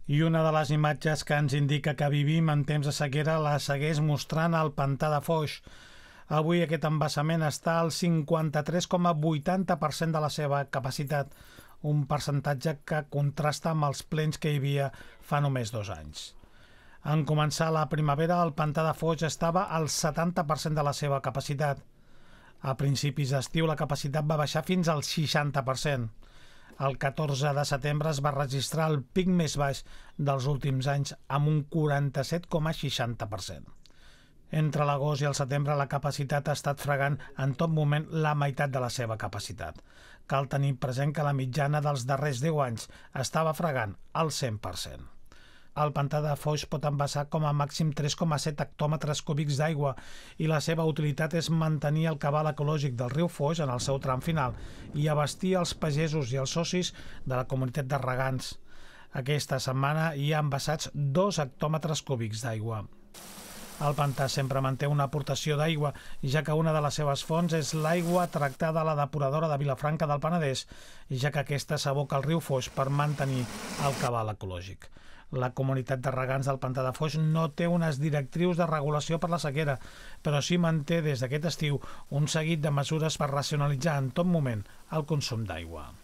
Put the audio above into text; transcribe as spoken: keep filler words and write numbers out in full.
I una de les imatges que ens indica que vivim en temps de sequera la segueix mostrant el pantà de Foix. Avui aquest embassament està al cinquanta-tres coma vuitanta per cent de la seva capacitat, un percentatge que contrasta amb els plens que hi havia fa només dos anys. En començar la primavera, el pantà de Foix estava al setanta per cent de la seva capacitat. A principis d'estiu la capacitat va baixar fins al seixanta per cent. El catorze de setembre es va registrar el pic més baix dels últims anys amb un quaranta-set coma seixanta per cent. Entre l'agost i el setembre la capacitat ha estat fregant en tot moment la meitat de la seva capacitat. Cal tenir present que la mitjana dels darrers deu anys estava fregant al cent per cent. El pantà de Foix pot embassar com a màxim tres coma set hectòmetres cúbics d'aigua i la seva utilitat és mantenir el cabal ecològic del riu Foix en el seu tram final i abastir els pagesos i els socis de la comunitat de regants. Aquesta setmana hi ha embassats dos hectòmetres cúbics d'aigua. El pantà sempre manté una aportació d'aigua, ja que una de les seves fonts és l'aigua tractada a la depuradora de Vilafranca del Penedès, ja que aquesta s'aboca al riu Foix per mantenir el cabal ecològic. La comunitat de regants del pantà de Foix no té unes directrius de regulació per la sequera, però sí manté des d'aquest estiu un seguit de mesures per racionalitzar en tot moment el consum d'aigua.